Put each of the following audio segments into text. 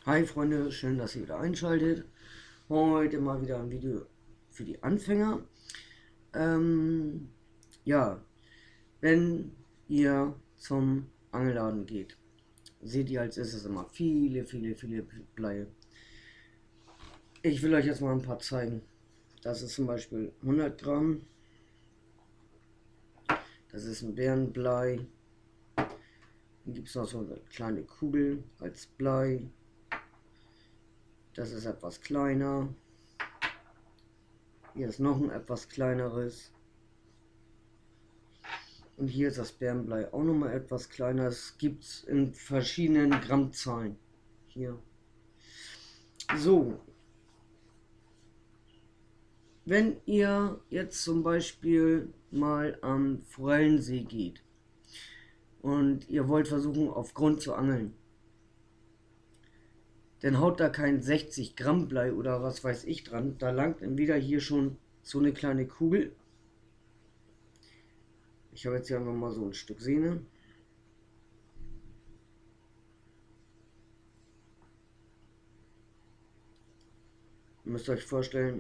Hi Freunde, schön, dass ihr wieder einschaltet. Heute mal wieder ein Video für die Anfänger. Ähm, ja, wenn ihr zum Angelladen geht, seht ihr als erstes immer viele Bleie. Ich will euch jetzt mal ein paar zeigen. Das ist zum Beispiel 100 Gramm. Das ist ein Bärenblei. Dann gibt es noch so eine kleine Kugel als Blei. Das ist etwas kleiner. Hier ist noch ein etwas kleineres. Und hier ist das Bärenblei auch nochmal etwas kleiner. Es gibt es in verschiedenen Grammzahlen. Hier. So. Wenn ihr jetzt zum Beispiel mal am Forellensee geht und ihr wollt versuchen auf Grund zu angeln, dann haut da kein 60 Gramm Blei oder was weiß ich dran. Da langt entweder hier schon so eine kleine Kugel. Ich habe jetzt hier einfach mal so ein Stück Sehne. Ihr müsst euch vorstellen,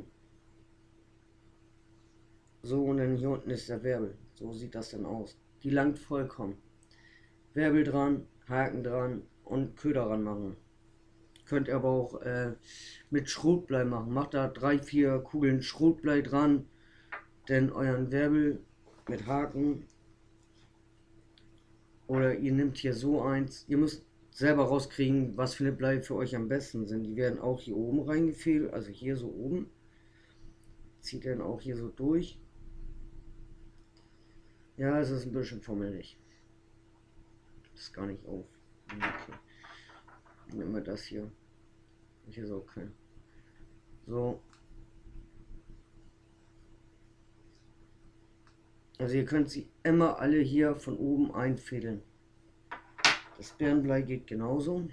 so, und dann hier unten ist der Wirbel. So sieht das dann aus. Die langt vollkommen. Wirbel dran, Haken dran und Köder ran machen. Könnt ihr aber auch mit Schrotblei machen. Macht da 3-4 Kugeln Schrotblei dran, denn euren Wirbel mit Haken. Oder ihr nehmt hier so eins. Ihr müsst selber rauskriegen, was für eine Blei für euch am besten sind. Die werden auch hier oben reingefehlt, also hier so oben. Zieht dann auch hier so durch. Ja, es ist ein bisschen fummelig. Das ist gar nicht auf. Okay. Nehmen wir das hier. Hier ist okay. So. Also ihr könnt sie immer alle hier von oben einfädeln. Das Bärenblei geht genauso.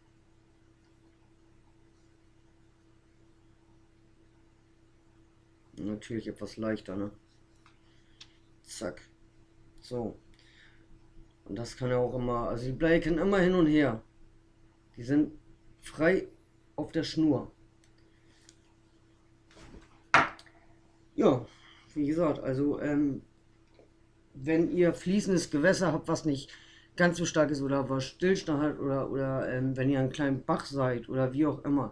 Natürlich etwas leichter, ne? Zack. So. Und das kann ja auch immer, also die Blei können immer hin und her. Die sind frei auf der Schnur. Ja, wie gesagt, also wenn ihr fließendes Gewässer habt, was nicht ganz so stark ist oder was Stillstand hat oder wenn ihr einen kleinen Bach seid oder wie auch immer,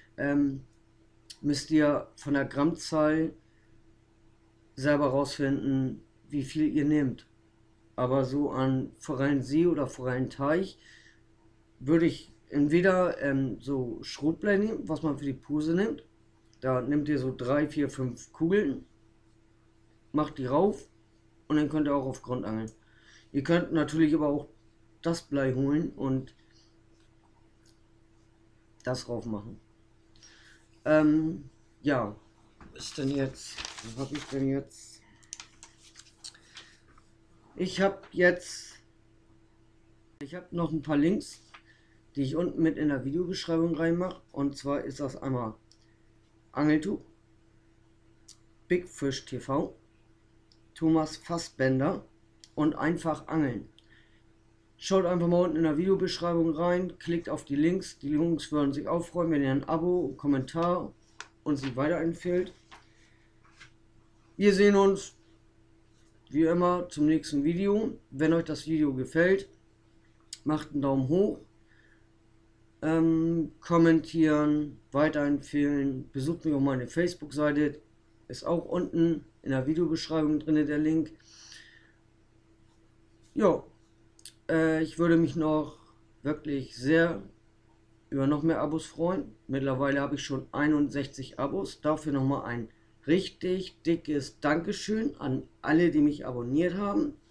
müsst ihr von der Grammzahl selber rausfinden, wie viel ihr nehmt. Aber so an Forellensee oder Forellenteich würde ich entweder so Schrotblei nehmen, was man für die Puse nimmt. Da nehmt ihr so 3, 4, 5 Kugeln, macht die rauf und dann könnt ihr auch auf Grund angeln. Ihr könnt natürlich aber auch das Blei holen und das rauf machen. Ja, was ist denn jetzt? Was habe ich denn jetzt? Ich habe noch ein paar Links, die ich unten mit in der Videobeschreibung reinmache. Und zwar ist das einmal Angeltube, Big Fish TV, Thomas Fassbender und einfach angeln. Schaut einfach mal unten in der Videobeschreibung rein, klickt auf die Links. Die Jungs würden sich auch freuen, wenn ihr ein Abo, Kommentar und sie weiterempfehlt. Wir sehen uns wie immer zum nächsten Video. Wenn euch das Video gefällt, macht einen Daumen hoch, kommentieren, weiterempfehlen, besucht mich auf meine Facebook-Seite, ist auch unten in der Videobeschreibung drin der Link. Ja, ich würde mich noch wirklich sehr über noch mehr Abos freuen. Mittlerweile habe ich schon 61 Abos. Dafür nochmal ein richtig dickes Dankeschön an alle, die mich abonniert haben.